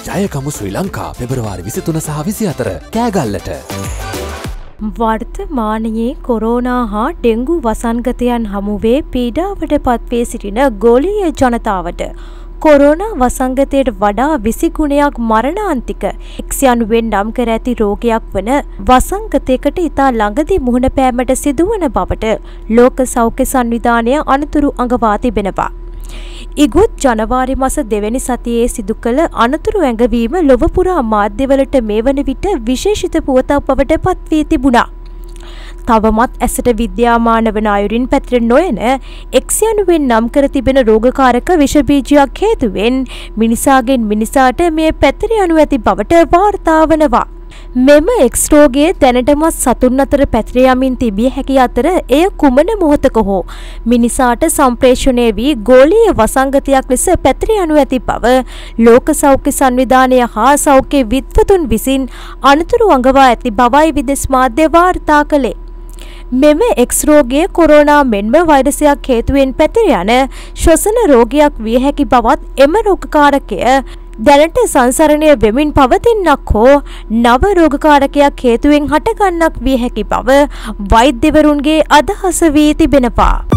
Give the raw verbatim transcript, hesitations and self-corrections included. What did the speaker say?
ජයගමු ශ්‍රී ලංකා පෙබරවාරි විසිතුන සහ විසිහතර කෑගල්ලට. වර්තමානයේ කොරෝනා හා ඩෙංගු වසංගතයන් හමුවේ පීඩාවට පත්වී සිටින ගෝලීය ජනතාවට කොරෝනා වසංගතයට වඩා විසි ගුණයක් මරණාන්තික එක්ස් යනුවෙන් නම් කර ඇති රෝගයක් වන වසංගතයකට ඉතා ළඟදී මුහුණ පෑමට සිදුවන බවට ලෝක සෞඛ්‍ය සංවිධානය අනතුරු අඟවා තිබෙනවා. ඉගුත් ජනවාරි මාස දෙවැනි සතියේ සිදු කළ අනතුරු ඇඟවීම ලොව පුරා මාධ්‍යවලට මේ වන විට විශේෂිත පුවතක් බවට පත් වී තිබුණා. තවමත් ඇසට විද්‍යාමාන වන අයුරින් පැතිර නොයන එක්ස් යනුවෙන් නම් කර තිබෙන රෝගකාරක විෂ බීජයක් හේතුවෙන් මිනිසාගෙන් මිනිසාට මේ පැතිර යනු ඇති බවට වාර්තා වනවා. මෙම එක්ස් රෝගය දැනටමත් සතුන් අතර පැතිර යමින් තිබිය හැකි අතර එය කුමන මොහොතක හෝ මිනිසාට සම්ප්‍රේෂණය වී ගෝලීය වසංගතයක් ලෙස පැතිර යනු ඇති බව ලෝක සෞඛ්‍ය සංවිධානය හා සෞඛ්‍ය විද්වතුන් විසින් අනතුරු අඟවා ඇති බවයි විදෙස් මාධ්‍ය වාර්තා කළේ. මෙම එක්ස් රෝගය කොරෝනා මෙන්ම වෛරසයක් හේතුවෙන් පැතිර යන ශ්වසන රෝගයක් විය හැකි බවත් එම රෝගකාරකය දැනට සංසරණය වෙමින් පවතින්නක් හෝ නව රෝගකාරකයක් හේතුවෙන් හටගන්නක් විය හැකි බව වෛද්‍යවරුන්ගේ අදහස වී තිබෙනවා.